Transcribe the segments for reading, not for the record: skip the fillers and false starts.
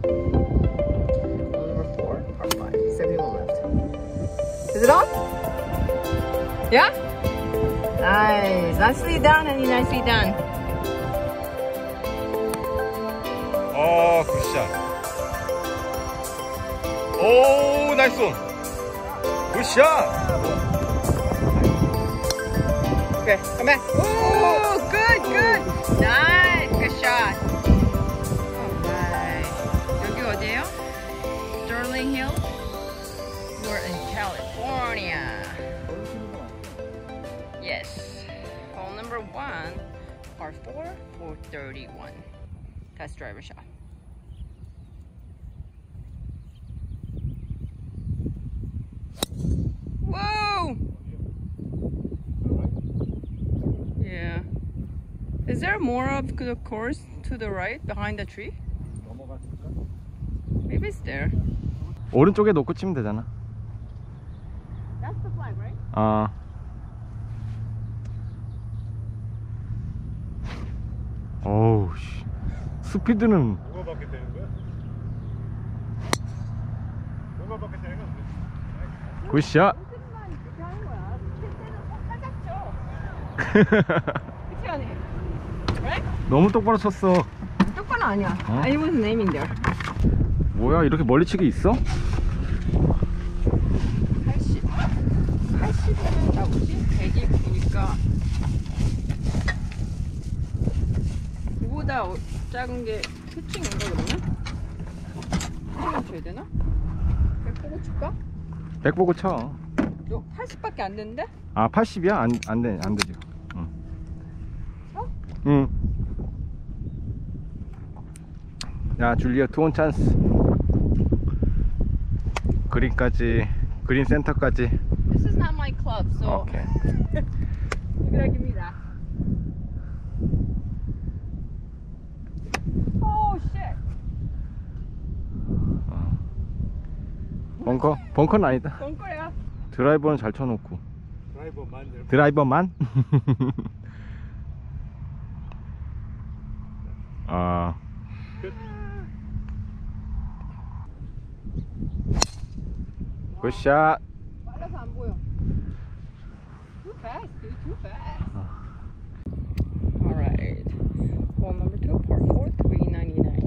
Number 4, par 5, 71 left. Is it on? Yeah? Nice. Nicely done, honey. Nicely done. 어, 굿샷. 오, 나이스 온. 굿샷. Okay, come back. Oh, good, good. Nice. Good shot. Alright. 여기 어디예요? Sterling Hill? We're in California. Yes. Hole number 1, par 4, 431. Test driver shot. Whoa! Yeah. Is there more of the course to the right behind the tree? Maybe it's there. 오른쪽에 놓고 치면 되잖아. That's the flag, right? 아. 어우 씨. 스피드는 얼마밖에 되는 거야? 얼마밖에 되는 거야? 굿샷. 모습만 이렇게 하는 거야. 실제는 살짝 쳐. 그치 않니? Right? 너무 똑바로 쳤어. 똑바로 아니야. 어? I was aiming there. 뭐야 이렇게 멀리 치기 있어? 80? 80이면 나오지? 100이 보니까 그보다 작은 게 캐칭인가 그러면? 캐칭을 쳐야 되나? 100 보고 칠까? 100 보고 쳐. 너 80밖에 안 되는데? 아 80이야? 안 되지. 응. 어? 응. 야 줄리아 투온 찬스. 그린까지, 그린 센터까지. This is not my club, so 오케이. you gotta give me that. Oh shit! 벙커는 아니다. 벙커야. 드라이버는 잘 쳐놓고. 드라이버만 드라이버만? 아. 굿샷. 빨라서 안 보여. Too fast, dude. Too fast. Alright. Hole number 2, par 4, 399.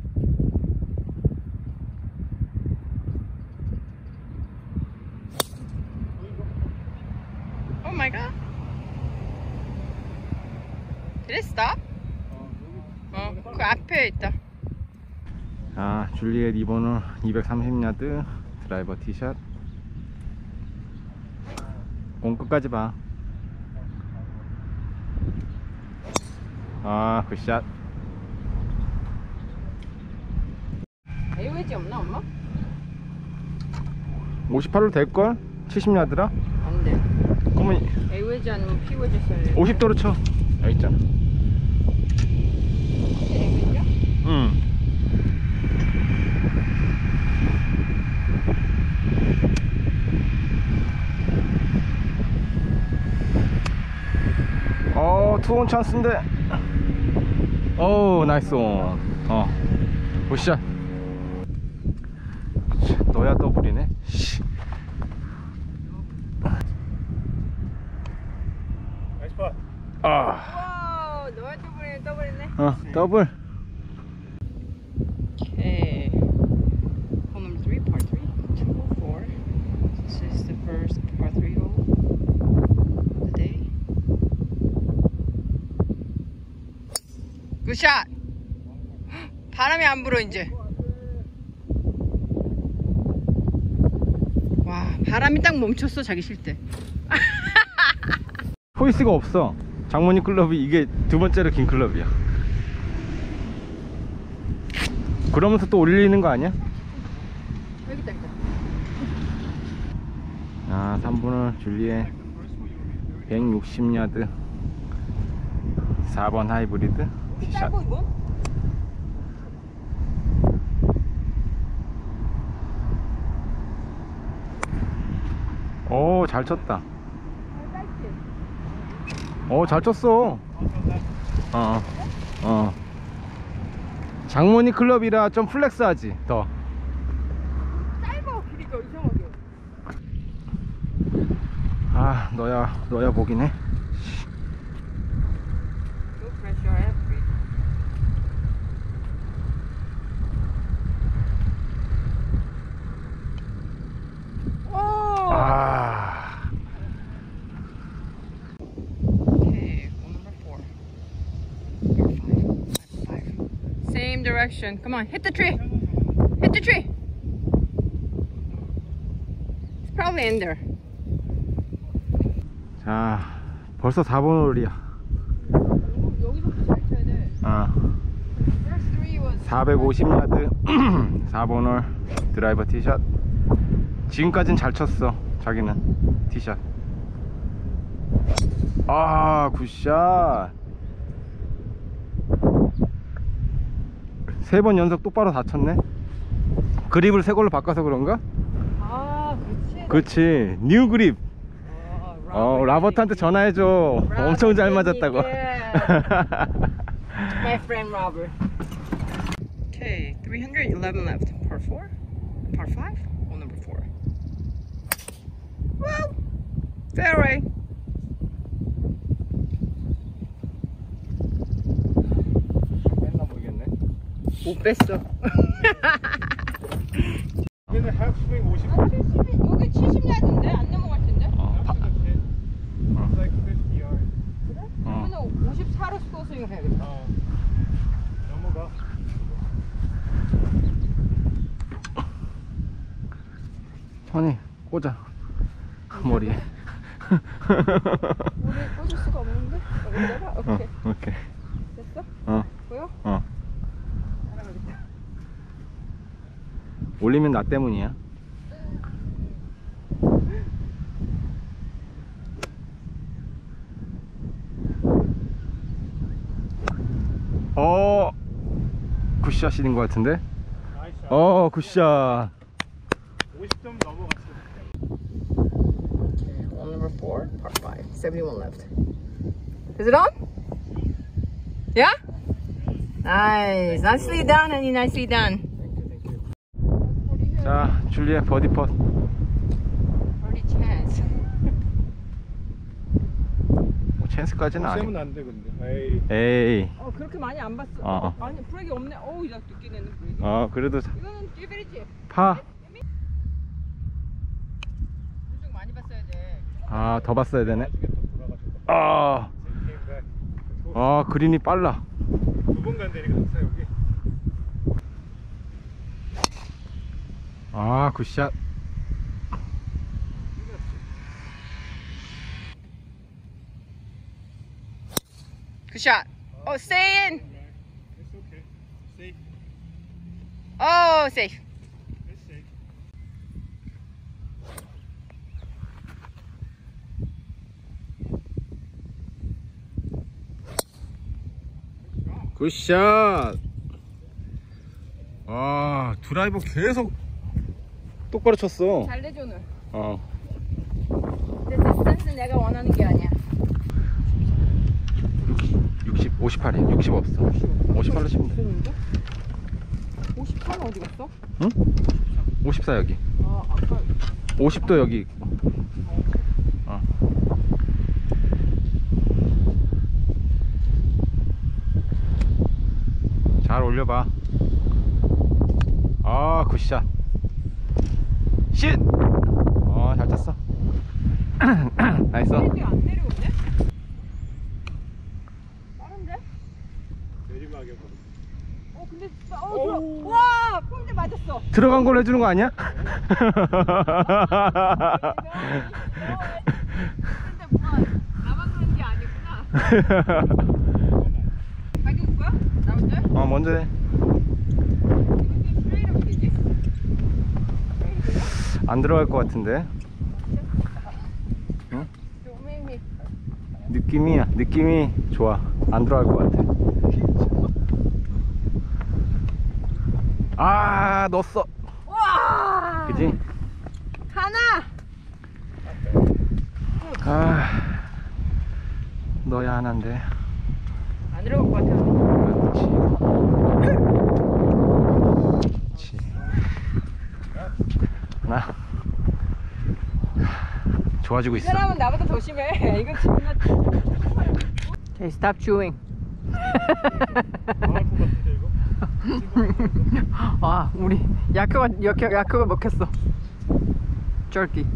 Oh my god. Did it stop? 그 앞에 있다. 자, 줄리엣 2번은 230야드 드라이버 티샷. 공 끝까지 봐. 아, 굿샷. 에이웨지 없나 엄마? 58로 될걸? 70야드라? 안 돼. 그러면 에이웨지 아니면 피웨지 써야 돼. 50도로 쳐. 여기 있잖아. 에이웨지야? 응. 투온 찬스인데. 오, 나이스 온. 굿샷. 너야 더블이네. 나이스 파. 아. 와, 너야 더블이네. 더블. Okay. Hole number 3, par 3, 204. This is the first par 3 hole of the day. 굿샷! 바람이 안 불어 이제. 와, 바람이 딱 멈췄어 자기 쉴 때. 포이스가 없어. 장모님 클럽이 이게 두 번째로 긴 클럽이야. 그러면서 또 올리는 거 아니야? 여기 있다. 아, 3분은 줄리엣 160야드 4번 하이브리드 티샷. 짧고 이건? 오, 잘 쳤다. 짧지? 오, 잘 쳤어. 장모니 클럽이라 좀 플렉스하지 더. 짧아 길이가 이상하게. 아 너야 복이네. No pressure, I have free. Oh! Okay, hole number 4. Number 5. Same direction. Come on, hit the tree. Hit the tree. It's probably in there. 자, 벌써 4번 홀이야. 여기서부터 잘 쳐야 돼. First three was 450야드 4번 홀 드라이버 티샷. 지금까진 잘 쳤어 자기는 티샷. 아 굿샷. 3번 연속 똑바로 다 쳤네. 그립을 새 걸로 바꿔서 그런가? 아, 그렇지. 그렇지, 뉴 그립. 라버트한테 전화해줘. 엄청 잘 맞았다고. My friend Robert. Okay, 311 left. Par 4, par 5, hole number 4. Well, fairway. 뺐나 모르겠네. 못 뺐어. 근데 하프스윙 50. 여기 70야드인데 안 넘어갈 텐데. It's like 50 yards. 그래? 그러면 54로 스코어스윙 해야겠다. 넘어가. 손이 꽂아 머리에. 머리에 꽂을 수가 없는데? 여기다가? 오케이. 오케이. 됐어? 보여? 따라가겠다. 올리면 나 때문이야. 굿샷인 것 같은데? 나이스. 굿샷. 50점 넘어갔어. Okay, hole number 4, par 5, 71 left. Is it on? Yeah? Nice. Nicely done, honey. Nicely done. 자, 줄리의 버디 펫. Birdie chance. 뭐 찬스까지는 아니. 세면 안 돼, 근데. 에이. 그렇게 많이 안 봤어. 아니, 브레이크 없네. 이제 늦게 내는 브레이크. 그래도 이거는 띠베리지. 파. 좀 많이 봤어야 돼. 더 봤어야 되네. 나중에 또 돌아가서. 그린이 빨라. 2번 간다니까, 여기. 굿샷. Good shot. Oh, stay in. It's okay. Safe. Oh, safe. It's safe. 굿샷. 드라이버 계속 똑바로 쳤어. 잘 내줘, 오늘. 근데 디스턴스 내가 원하는 게 아니야. 58이야. 60 없어. 58로 치면 돼. 58은 어디 갔어? 응? 54 여기. 아까 50도 여기 있고. 잘 올려봐. 굿샷. 쉿! 잘 쳤어. 나이스. 안 내려오네? 빠른데? 내리막에 보고. 근데 와! 폼대 맞았어. 들어간 걸로 해주는 거 아니야? 근데 뭐가 나만 그런 게 아니구나. 자기 거야? 나 먼저? 먼저 해. 이렇게 스트레이트로 되지? 안 들어갈 것 같은데. 응? 느낌이 좋아. 안 들어갈 것 같아. 넣었어. 와! 그지? 하나! 너야 하나인데. 안 들어갈 것 같아. 그렇지. 좋아지고 있어. 사람은 나보다 더 심해. 이건 지금 나. Okay, stop chewing. 나갈 것 같은데 이거? 아, 우리 야크가 먹혔어. Jerky.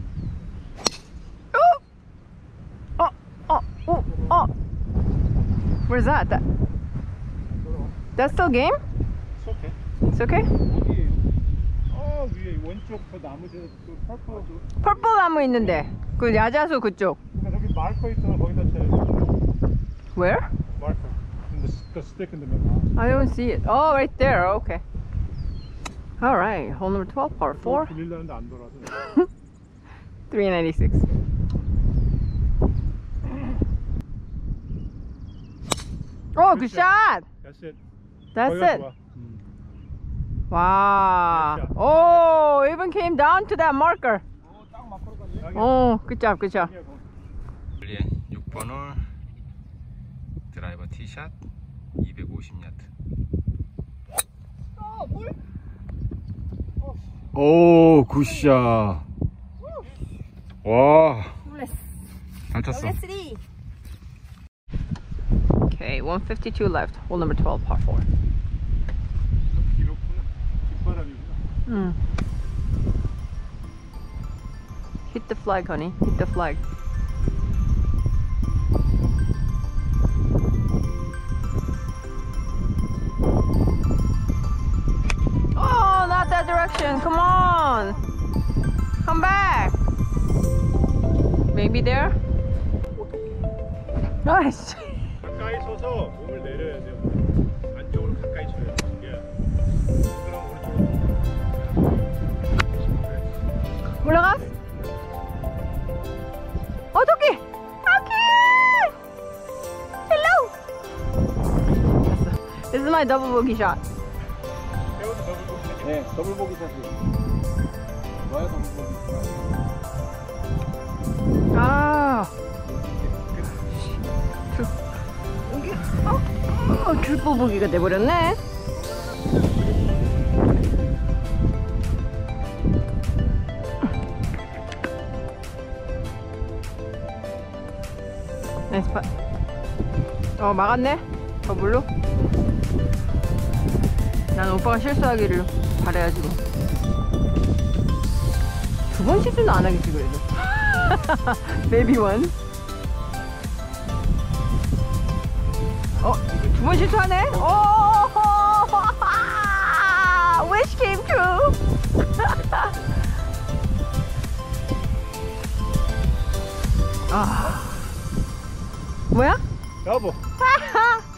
Where's that? That's still game? 오케이. It's okay? 여기 위에 왼쪽 그 나무들 그 펄펄 펄펄 나무 있는데 그 야자수 그쪽. 그러니까 저기 마커 있잖아 거기다 쳐야 돼. Where? 마커. The stick in the middle. I don't see it. Oh, right there. Okay. All right. Hole number 12, par 4. 빌리려는데 안 돌아서. 396. Oh, good shot. That's it. That's 거기가 it. 좋아. Wow. Nice shot. Oh, even came down to that marker. 딱 마커로 갔네. Oh, good job, good job. 6번 홀 드라이버 티샷 250야드. 오, 굿샷. 와, 잘 쳤어. Okay, 152 left. Hole number 12, par 4. 길었구나. 뒷바람이구나. Hit the flag, honey. Hit the flag. Oh, not that direction. Come on. Come back. Maybe there? Nice. 가까이 서서 몸을 내려야 돼요. 안쪽으로 가까이 쳐야 돼. 이게. 그럼 오른쪽으로. 올라갔어? 어떡해! 토끼! Hello! This is my double bogey shot. 세워도 더블 보기. 네, 더블 보기 샷이. 좋아요, 더블 보기. 아. 여기 트리플 보기가 돼버렸네. 나이스 파. 막았네. 더블로. 난 오빠가 실수하기를 바라야지 뭐. 두 번 실수는 안 하겠지 그래도. Maybe one. 두 번 실수하네? Wish came true. 뭐야? 여보.